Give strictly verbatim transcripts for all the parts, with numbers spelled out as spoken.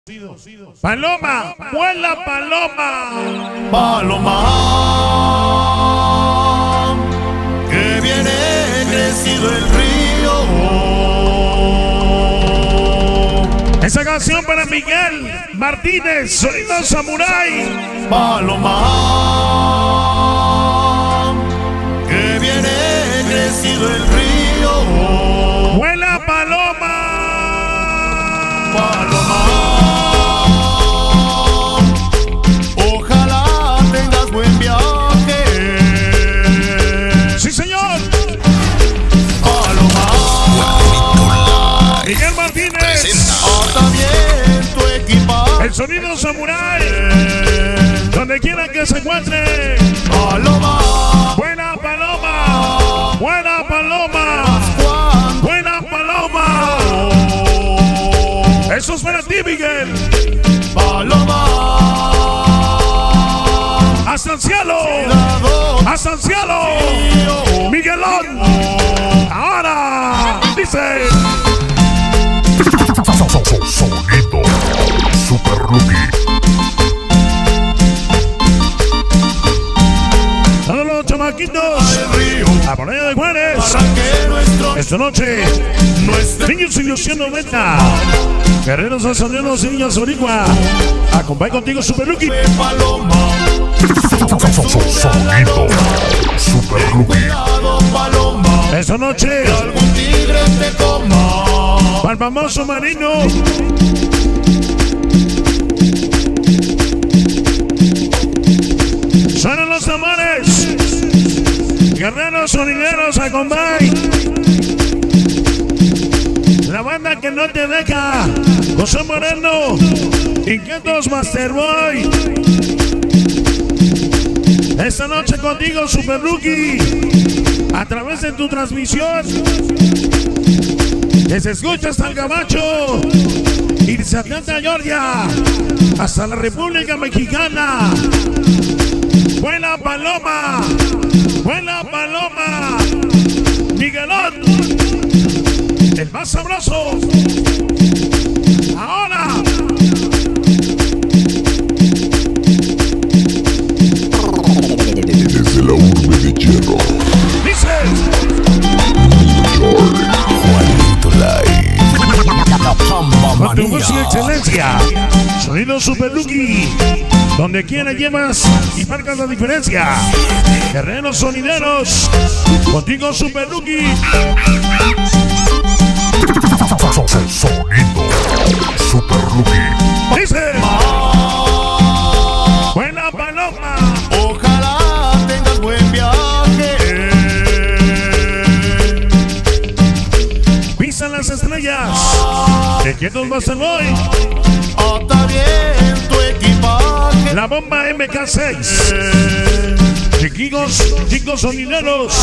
Paloma, vuela paloma. Paloma, que viene crecido el río. Esa canción para Miguel Martínez, Sonido Samurai. Paloma, que viene crecido el río. Vuela paloma. Paloma, ojalá tengas buen viaje. Sí, señor. Paloma, Miguel Martínez. ata bien tu equipaje. El Sonido Samurai. Donde quiera que se encuentre. Paloma, Buena paloma. Buena paloma. Buena paloma. Eso es para ti, Miguel. Paloma, Hasta el cielo. Hasta el cielo. Miguelón. Ahora dice. Sonido Super Rookie. Todos los chamaquitos. A por allá de Juárez. Esta noche. Niños Ilusión noventa. Guerreros Azaneros y Niños Boricua. Acompaña contigo Super Rookie. Paloma, Sonido Super Rookie. paloma, Esta noche. algún tigre te coma. Para el famoso marino. Son los amores. Guerreros sonideros acompañan. La banda que no te deja. José Moreno. Inquietos Master Boy. Esta noche contigo Super Rookie. A través de tu transmisión. Que se escucha hasta el Gabacho. Y desde Atlanta, Georgia. Hasta la República Mexicana. Buena paloma. Buena paloma. Miguelón. El más sabroso. Ahora. Desde la urbe de hierro. Dice. Juanito Live. Con tu voz y excelencia. Sonido Super Rookie. Donde quiera llevas y marcas la diferencia. Guerreros sonideros. Contigo Super Rookie. Sonido Super Rookie. Dice. Buena paloma. Ojalá tengas buen viaje. Pisan las estrellas. ¿De quién nos vas a hoy? Ata bien tu equipaje. La bomba M K seis. Chiquillos, chicos sonideros.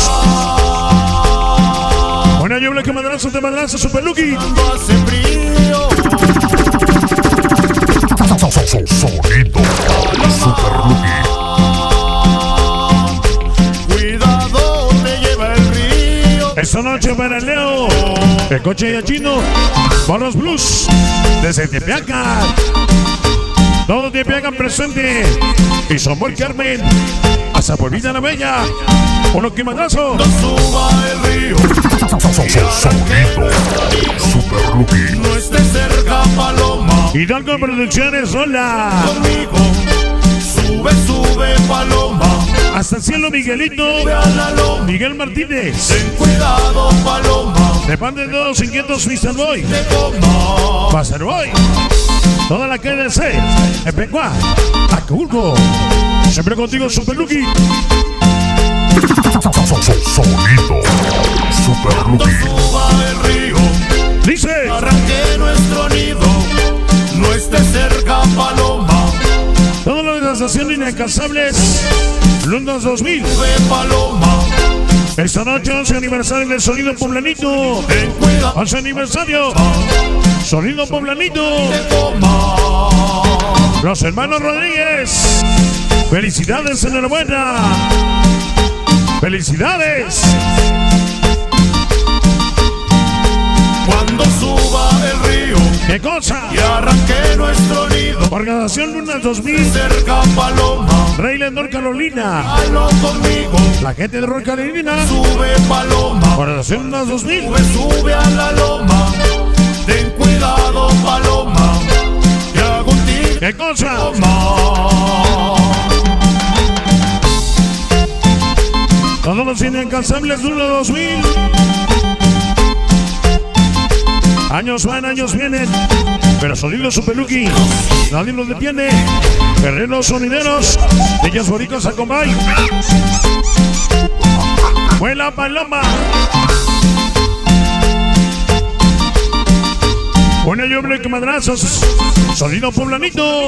Buena lluvia que madrazo de madrazo Super Rookie. Cuando hace frío. Sonido Super Rookie. Cuidado, te lleva el río. Esta noche para el Leo. El coche de chino. Por los blues. Desde Tepeaca. Todo Tepeaca presente. Y Somos Carmen. Hasta Pueblita la Bella. Uno que madrazo. Cuando suba el río. Sonido Super Rookie. No estés cerca, paloma. Hidalgo Producciones, hola. Conmigo. Sube, sube, paloma. Hasta el cielo, Miguelito. Sube a la loma. Miguel Martínez. Ten cuidado, paloma. De parte de todos inquietos, mister Boy. Te coma. Master Boy. Toda la K D C. En Pecuá. Acapulco. Siempre contigo, Super Rookie. Sonido Super Cuando Rookie. suba el río. Dice. Arranque nuestro nido. No estés cerca, paloma. Toda la organización Inalcanzables. Lundas dos mil. Sube, paloma. Esta noche once aniversario del Sonido Poblanito. Ten cuidado, once aniversario. Sonido Poblanito. te coma. Los hermanos Rodríguez. Felicidades, enhorabuena. Felicidades. Cuando suba el río. ¿Qué cosa? y arranqué nuestro nido. Organización Lunas dos mil. Cerca paloma, Reyland North Carolina. halo conmigo. La gente de North Carolina. Sube paloma, Organización Lunas dos mil. sube, sube a la loma. Ten cuidado paloma, que hago un tigre ¿Qué cosa? Todos los inalcanzables Luna dos mil. Años van, años vienen, pero Sonido Superlucky nadie los detiene. Guerreros sonideros, ellos boricos a Combay. Vuela paloma. Buena lluvia que madrazos. Sonido poblanito.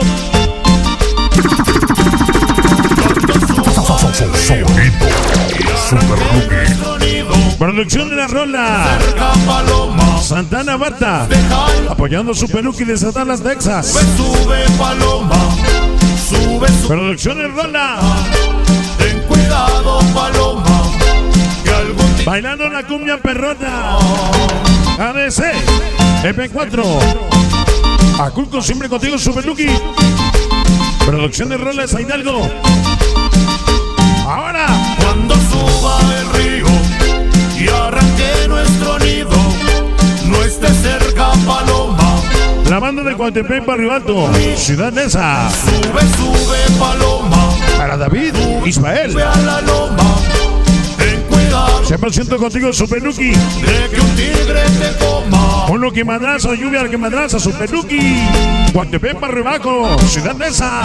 Sonido Superlucky. Producción de la rola. Cerca paloma, Santana Barta. déjalo. Apoyando Superlucky desde Dallas, Texas. Sube, sube paloma, sube, sube. Producción de rola. Ten cuidado paloma, que algún día Bailando la cumbia perrona. A D C. F cuatro. Aculco siempre contigo, Superlucky. Producción de rola de Hidalgo. Ahora. cuando suba el río y arranque nuestro nido, no esté cerca paloma. La banda de Coatepec, Barrio Alto. Ciudad Neza. Sube, sube paloma, Para David Ismael. sube a la loma. Ten cuidado cien por ciento contigo, Superlucky. de que un tigre te coma. Uno que madraza, lluvia que madraza, Superlucky. Coatepec, Barrio Bajo. Ciudad Neza.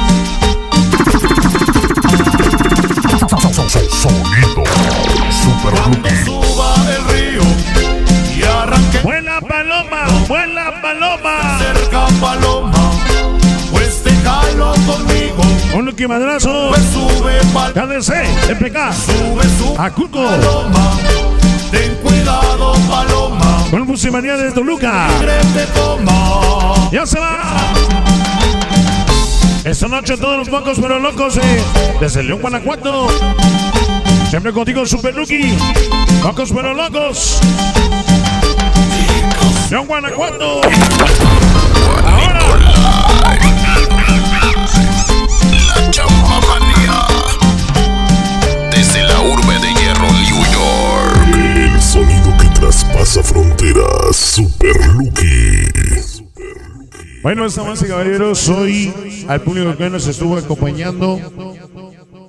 Sonido Cuando Superlucky. suba el río y arranque Vuela paloma, vuela paloma. cerca paloma, pues déjalo conmigo. Uno que madrazo. Sube, sube paloma, K D C, F K. sube, sube Aculco. paloma. Ten cuidado paloma, Con Musimanía de Toluca. tigre te coma. Ya se va. Esta noche todos los pocos pero locos eh, desde León, Guanajuato. Siempre contigo, Superlucky. Pocos pero locos. León, Guanajuato. Ahora. La Champamanía. Desde la urbe de Hierro, New York. El sonido que traspasa fronteras. Superlucky. Bueno, esta más y caballeros, hoy al público que nos estuvo acompañando